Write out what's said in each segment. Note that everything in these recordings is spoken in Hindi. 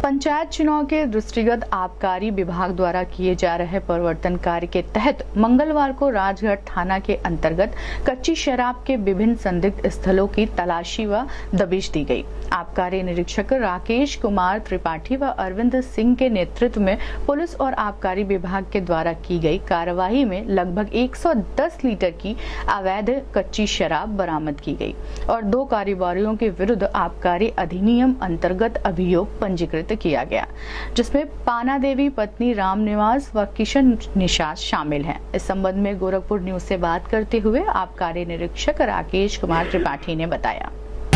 पंचायत चुनाव के दृष्टिगत आबकारी विभाग द्वारा किए जा रहे परिवर्तन कार्य के तहत मंगलवार को राजघाट थाना के अंतर्गत कच्ची शराब के विभिन्न संदिग्ध स्थलों की तलाशी व दबिश दी गई। आबकारी निरीक्षक राकेश कुमार त्रिपाठी व अरविंद सिंह के नेतृत्व में पुलिस और आबकारी विभाग के द्वारा की गई कार्यवाही में लगभग 110 लीटर की अवैध कच्ची शराब बरामद की गई और 2 कारोबारियों के विरुद्ध आबकारी अधिनियम अंतर्गत अभियोग पंजीकृत किया गया, जिसमें पाना देवी पत्नी राम निवास व किशन निषाद शामिल हैं। इस संबंध में गोरखपुर न्यूज से बात करते हुए आबकारी निरीक्षक राकेश कुमार त्रिपाठी ने बताया।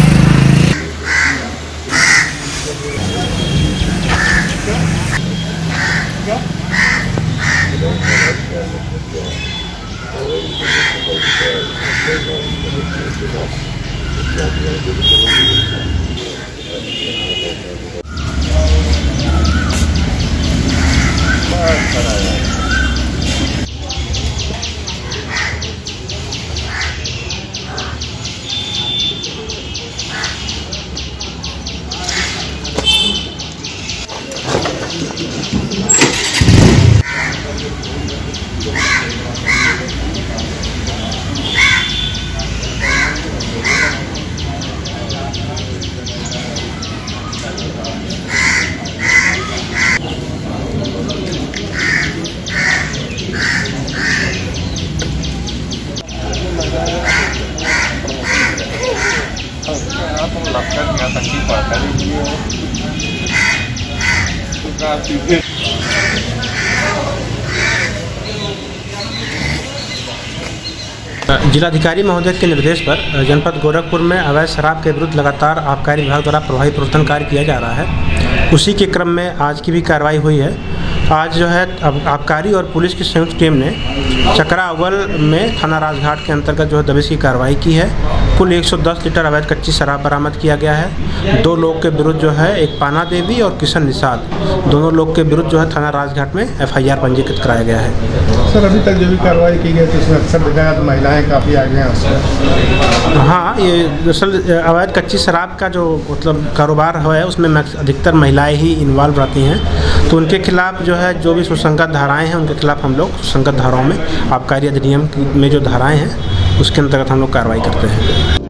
जिलाधिकारी महोदय के निर्देश पर जनपद गोरखपुर में अवैध शराब के विरुद्ध लगातार आबकारी विभाग द्वारा प्रभावी प्रवर्तन कार्य किया जा रहा है। उसी के क्रम में आज की भी कार्रवाई हुई है। आज जो है आबकारी और पुलिस की संयुक्त टीम ने चकरा अव्वल में थाना राजघाट के अंतर्गत जो है दबिश की कार्रवाई की है। कुल 110 लीटर अवैध कच्ची शराब बरामद किया गया है। 2 लोग के विरुद्ध जो है, एक पाना देवी और किशन निषाद, दोनों लोग के विरुद्ध जो है थाना राजघाट में FIR पंजीकृत कराया गया है। सर, अभी तक जो भी कार्रवाई की गई थी उसमें अक्सर देखा गया तो महिलाएं काफ़ी आगे हैं। हाँ, ये दरअसल अवैध कच्ची शराब का जो मतलब कारोबार है उसमें अधिकतर महिलाएं ही इन्वॉल्व रहती हैं, तो उनके खिलाफ जो है जो भी सुसंगत धाराएं हैं उनके खिलाफ हम लोग सुसंगत धाराओं में आबकारी अधिनियम में जो धाराएं हैं उसके अंतर्गत हम लोग कार्रवाई करते हैं।